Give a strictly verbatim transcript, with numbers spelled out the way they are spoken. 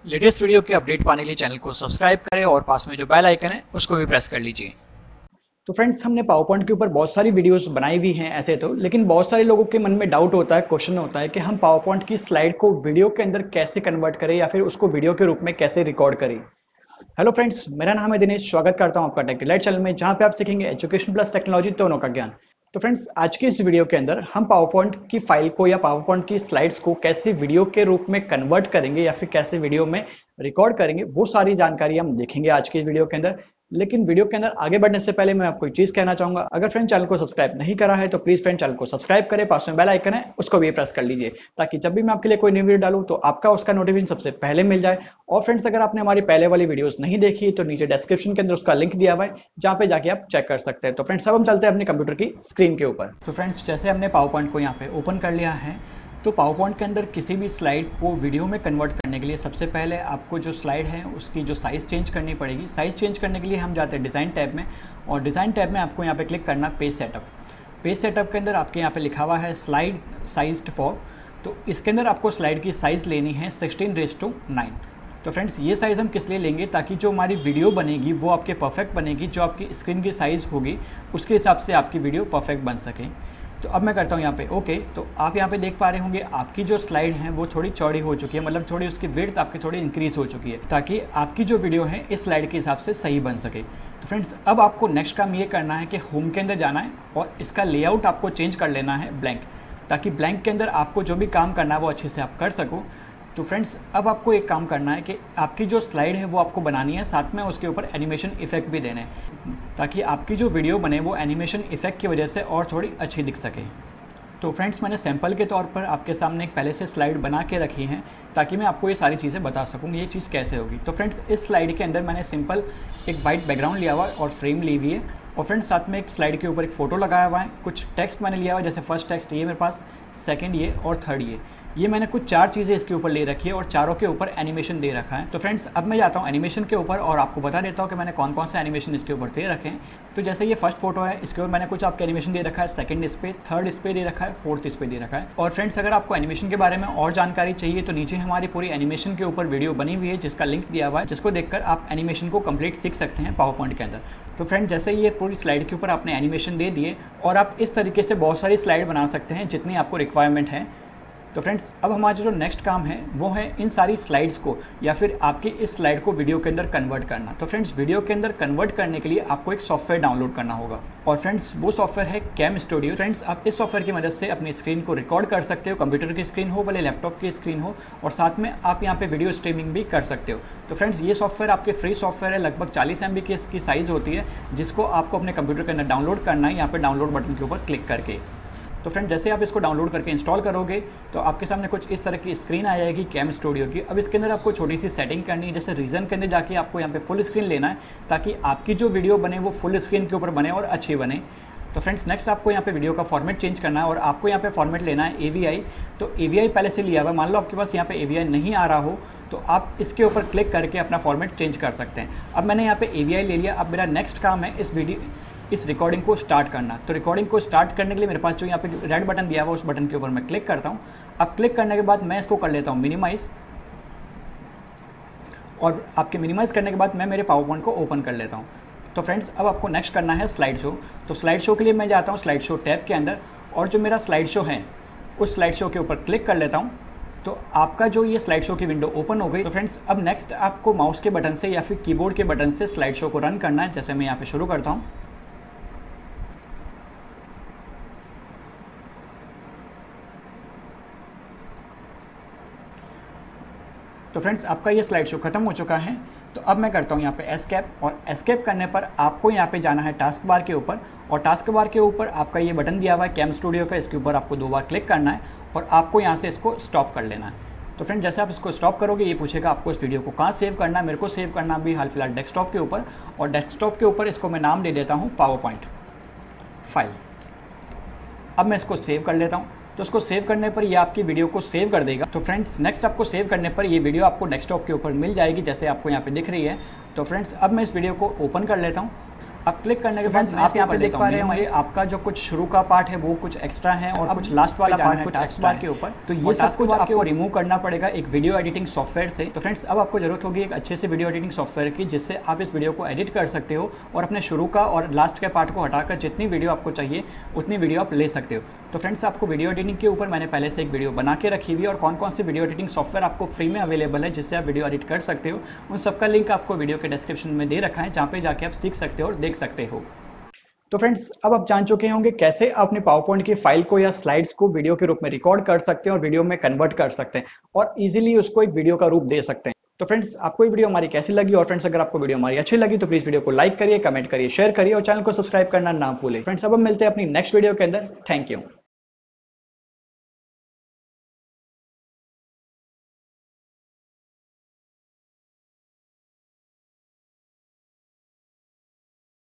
Latest video के update पाने के लिए चैनल को सब्सक्राइब करें और पास में जो बेल आइकन है उसको भी प्रेस कर लीजिए। तो फ्रेंड्स, हमने पावर पॉइंट के ऊपर बहुत सारी वीडियोस बनाई हुई हैं ऐसे तो, लेकिन बहुत सारे लोगों के मन में डाउट होता है, क्वेश्चन होता है कि हम पावर पॉइंट की स्लाइड को वीडियो के अंदर कैसे कन्वर्ट करें या फिर उसको वीडियो के रूप में कैसे रिकॉर्ड करें। हेलो फ्रेंड्स, मेरा नाम है दिनेश। स्वागत करता हूं आपका टेक डिलाइट चैनल में, जहां पे आप सीखेंगे एजुकेशन प्लस टेक्नोलॉजी दोनों का ज्ञान। तो फ्रेंड्स, आज की इस वीडियो के अंदर हम पावर पॉइंट की फाइल को या पावर पॉइंट की स्लाइड्स को कैसे वीडियो के रूप में कन्वर्ट करेंगे या फिर कैसे वीडियो में रिकॉर्ड करेंगे, वो सारी जानकारी हम देखेंगे आज की इस वीडियो के अंदर। लेकिन वीडियो के अंदर आगे बढ़ने से पहले मैं आपको एक चीज कहना चाहूंगा, अगर फ्रेंड चैनल को सब्सक्राइब नहीं करा है तो प्लीज फ्रेंड चैनल को सब्सक्राइब करें, पास में बेल आइकन है उसको भी प्रेस कर लीजिए, ताकि जब भी मैं आपके लिए कोई न्यू वीडियो डालूं तो आपका उसका नोटिफिकेशन सबसे पहले मिल जाए। और फ्रेंड्स, अगर आपने हमारी पहले वाली वीडियोस नहीं देखी तो नीचे डिस्क्रिप्शन के अंदर उसका लिंक दिया हुआ है, जहां पे जाके आप चेक कर सकते हैं। तो फ्रेंड्स, अब हम चलते हैं अपने कंप्यूटर की स्क्रीन के ऊपर। तो फ्रेंड्स, जैसे हमने पावर पॉइंट को यहाँ पे ओपन कर लिया है, तो पावर पॉइंट के अंदर किसी भी स्लाइड को वीडियो में कन्वर्ट करने के लिए सबसे पहले आपको जो स्लाइड है उसकी जो साइज़ चेंज करनी पड़ेगी। साइज़ चेंज करने के लिए हम जाते हैं डिज़ाइन टैब में, और डिज़ाइन टैब में आपको यहाँ पे क्लिक करना पेज सेटअप। पेज सेटअप के अंदर आपके यहाँ पे लिखा हुआ है स्लाइड साइज्ड फॉर, तो इसके अंदर आपको स्लाइड की साइज़ लेनी है सिक्सटीन रेस टू नाइन। तो फ्रेंड्स, ये साइज़ हम किस लिए लेंगे, ताकि जो हमारी वीडियो बनेगी वो आपके परफेक्ट बनेगी, जो आपकी स्क्रीन की साइज़ होगी उसके हिसाब से आपकी वीडियो परफेक्ट बन सके। तो अब मैं करता हूँ यहाँ पे ओके। तो आप यहाँ पे देख पा रहे होंगे आपकी जो स्लाइड है वो थोड़ी चौड़ी हो चुकी है, मतलब थोड़ी उसकी विड्थ आपकी थोड़ी इंक्रीज हो चुकी है, ताकि आपकी जो वीडियो है इस स्लाइड के हिसाब से सही बन सके। तो फ्रेंड्स, अब आपको नेक्स्ट काम ये करना है कि होम के अंदर जाना है और इसका लेआउट आपको चेंज कर लेना है ब्लैंक, ताकि ब्लैंक के अंदर आपको जो भी काम करना है वो अच्छे से आप कर सको। तो फ्रेंड्स, अब आपको एक काम करना है कि आपकी जो स्लाइड है वो आपको बनानी है, साथ में उसके ऊपर एनिमेशन इफेक्ट भी देने हैं, ताकि आपकी जो वीडियो बने वो एनिमेशन इफेक्ट की वजह से और थोड़ी अच्छी दिख सके। तो फ्रेंड्स, मैंने सैंपल के तौर पर आपके सामने एक पहले से स्लाइड बना के रखी हैं, ताकि मैं आपको ये सारी चीज़ें बता सकूँ ये चीज़ कैसे होगी। तो फ्रेंड्स, इस स्लाइड के अंदर मैंने सिंपल एक वाइट बैकग्राउंड लिया हुआ है और फ्रेम ली हुई है, और फ्रेंड्स साथ में एक स्लाइड के ऊपर एक फ़ोटो लगाया हुआ है। कुछ टेक्स्ट मैंने लिया हुआ है, जैसे फर्स्ट टेक्स्ट ये मेरे पास, सेकंड ये और थर्ड ये ये मैंने कुछ चार चीज़ें इसके ऊपर ले रखी है और चारों के ऊपर एनिमेशन दे रखा है। तो फ्रेंड्स, अब मैं जाता हूँ एनिमेशन के ऊपर और आपको बता देता हूँ कि मैंने कौन कौन से एनिमेशन इसके ऊपर दे रखे हैं। तो जैसे ये फर्स्ट फोटो है, इसके ऊपर मैंने कुछ आपके एनिमेशन दे रखा है, सेकंड इस पे, थर्ड इस पे दे रखा है, फोर्थ इस पे दे रखा है। और फ्रेंड्स, अगर आपको एनिमेशन के बारे में और जानकारी चाहिए तो नीचे हमारी पूरी एनिमेशन के ऊपर वीडियो बनी हुई है, जिसका लिंक दिया हुआ है, जिसको देखकर आप एनिमेशन को कंप्लीट सीख सकते हैं पावर पॉइंट के अंदर। तो फ्रेंड, जैसे ये पूरी स्लाइड के ऊपर आपने एनिमेशन दे दिए, और आप इस तरीके से बहुत सारी स्लाइड बना सकते हैं जितनी आपको रिक्वायरमेंट है। तो फ्रेंड्स, अब हमारा जो नेक्स्ट काम है वो है इन सारी स्लाइड्स को या फिर आपकी इस स्लाइड को वीडियो के अंदर कन्वर्ट करना। तो फ्रेंड्स, वीडियो के अंदर कन्वर्ट करने के लिए आपको एक सॉफ्टवेयर डाउनलोड करना होगा, और फ्रेंड्स वो सॉफ्टवेयर है कैम स्टूडियो। फ्रेंड्स, आप इस सॉफ्टवेयर की मदद से अपनी स्क्रीन को रिकॉर्ड कर सकते हो, कंप्यूटर की स्क्रीन हो भले लैपटॉप की स्क्रीन हो, और साथ में आप यहाँ पे वीडियो स्ट्रीमिंग भी कर सकते हो। तो फ्रेंड्स, ये सॉफ्टवेयर आपके फ्री सॉफ्टवेयर है, लगभग चालीस एम बी की इसकी साइज़ होती है, जिसको आपको अपने कंप्यूटर के अंदर डाउनलोड करना है, यहाँ पर डाउनलोड बटन के ऊपर क्लिक करके। तो फ्रेंड, जैसे आप इसको डाउनलोड करके इंस्टॉल करोगे तो आपके सामने कुछ इस तरह की स्क्रीन आ जाएगी कैम स्टूडियो की। अब इसके अंदर आपको छोटी सी सेटिंग करनी है, जैसे रीजन के अंदर जाके आपको यहाँ पे फुल स्क्रीन लेना है, ताकि आपकी जो वीडियो बने वो फुल स्क्रीन के ऊपर बने और अच्छी बने। तो फ्रेंड्स, नेक्स्ट आपको यहाँ पे वीडियो का फॉर्मेट चेंज करना है, और आपको यहाँ पे फॉर्मेट लेना है ए वी आई। तो ए वी आई पहले से लिया हुआ है, मान लो आपके पास यहाँ पे ए वी आई नहीं आ रहा हो तो आप इसके ऊपर क्लिक करके अपना फॉर्मेट चेंज कर सकते हैं। अब मैंने यहाँ पे ए वी आई ले लिया। अब मेरा नेक्स्ट काम है इस वीडियो इस रिकॉर्डिंग को स्टार्ट करना। तो रिकॉर्डिंग को स्टार्ट करने के लिए मेरे पास जो यहाँ पे रेड बटन दिया हुआ है उस बटन के ऊपर मैं क्लिक करता हूँ। अब क्लिक करने के बाद मैं इसको कर लेता हूँ मिनिमाइज़, और आपके मिनिमाइज़ करने के बाद मैं मेरे पावर पॉइंट को ओपन कर लेता हूँ। तो फ्रेंड्स, अब आपको नेक्स्ट करना है स्लाइड शो। तो स्लाइड शो के लिए मैं जाता हूँ स्लाइड शो टैब के अंदर, और जो मेरा स्लाइड शो है उस स्लाइड शो के ऊपर क्लिक कर लेता हूँ। तो आपका जो ये स्लाइड शो की विंडो ओपन हो गई। तो फ्रेंड्स, अब नेक्स्ट आपको माउस के बटन से या फिर कीबोर्ड के बटन से स्लाइड शो को रन करना है। जैसे मैं यहाँ पे शुरू करता हूँ, तो फ्रेंड्स, आपका ये स्लाइड शो खत्म हो चुका है। तो अब मैं करता हूँ यहाँ पे एस्केप, और एस्केप करने पर आपको यहाँ पे जाना है टास्क बार के ऊपर, और टास्क बार के ऊपर आपका ये बटन दिया हुआ है कैम स्टूडियो का, इसके ऊपर आपको दो बार क्लिक करना है और आपको यहाँ से इसको स्टॉप कर लेना है। तो फ्रेंड, जैसे आप इसको स्टॉप करोगे ये पूछेगा आपको इस वीडियो को कहाँ सेव करना है। मेरे को सेव करना भी हाल फिलहाल डेस्कटॉप के ऊपर, और डेस्कटॉप के ऊपर इसको मैं नाम दे देता हूँ पावर पॉइंट फाइल। अब मैं इसको सेव कर लेता हूँ। तो उसको सेव करने पर ये आपकी वीडियो को सेव कर देगा। तो फ्रेंड्स, नेक्स्ट आपको सेव करने पर ये वीडियो आपको डेस्कटॉप के ऊपर मिल जाएगी, जैसे आपको यहाँ पे दिख रही है। तो फ्रेंड्स, अब मैं इस वीडियो को ओपन कर लेता हूँ। अब क्लिक करने के बाद आप यहाँ पे देख पा रहे होंगे आपका जो कुछ शुरू का पार्ट है वो कुछ एक्स्ट्रा है और कुछ लास्ट वाला पार्ट कुछ टास्क बार के ऊपर, तो ये सब कुछ आपको रिमूव करना पड़ेगा एक वीडियो एडिटिंग सॉफ्टवेयर से। तो फ्रेंड्स अब आपको जरूरत होगी एक अच्छे से वीडियो एडिटिंग सॉफ्टवेयर की, जिससे आप इस वीडियो को एडिट कर सकते हो और अपने शुरू का और लास्ट के पार्ट को हटाकर जितनी वीडियो आपको चाहिए उतनी वीडियो आप ले सकते हो। तो फ्रेंड्स आपको वीडियो एडिटिंग के ऊपर मैंने पहले से एक वीडियो बना के रखी हुई है और कौन कौन सी वीडियो एडिटिंग सॉफ्टवेयर आपको फ्री में अवेलेबल है जिससे आप वीडियो एडिट कर सकते हो, उन सबका लिंक आपको वीडियो के डिस्क्रिप्शन में दे रखा है, जहाँ पे जाके आप सीख सकते हो और देख सकते हो। तो फ्रेंड्स अब आप जान चुके होंगे कैसे आप अपने पावर पॉइंट की फाइल को या स्लाइड्स को वीडियो के रूप में रिकॉर्ड कर सकते हैं और वीडियो में कन्वर्ट कर सकते हैं और इजीली उसको एक वीडियो का रूप दे सकते हैं। तो फ्रेंड्स आपको ये वीडियो हमारी कैसी लगी, और फ्रेंड्स अगर आपको वीडियो हमारी अच्छी लगी तो प्लीज वीडियो को लाइक करिए, कमेंट करिए, शेयर करिए और चैनल को सब्सक्राइब करना ना भूलें। फ्रेंड्स अब हम मिलते हैं अपनी नेक्स्ट वीडियो के अंदर। Thank you.